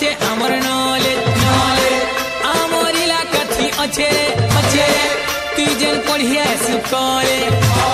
अच्छे हमर knowledge knowledge आमोर इलाका थी अच्छे अच्छे तुझन पढ़िया सुकरे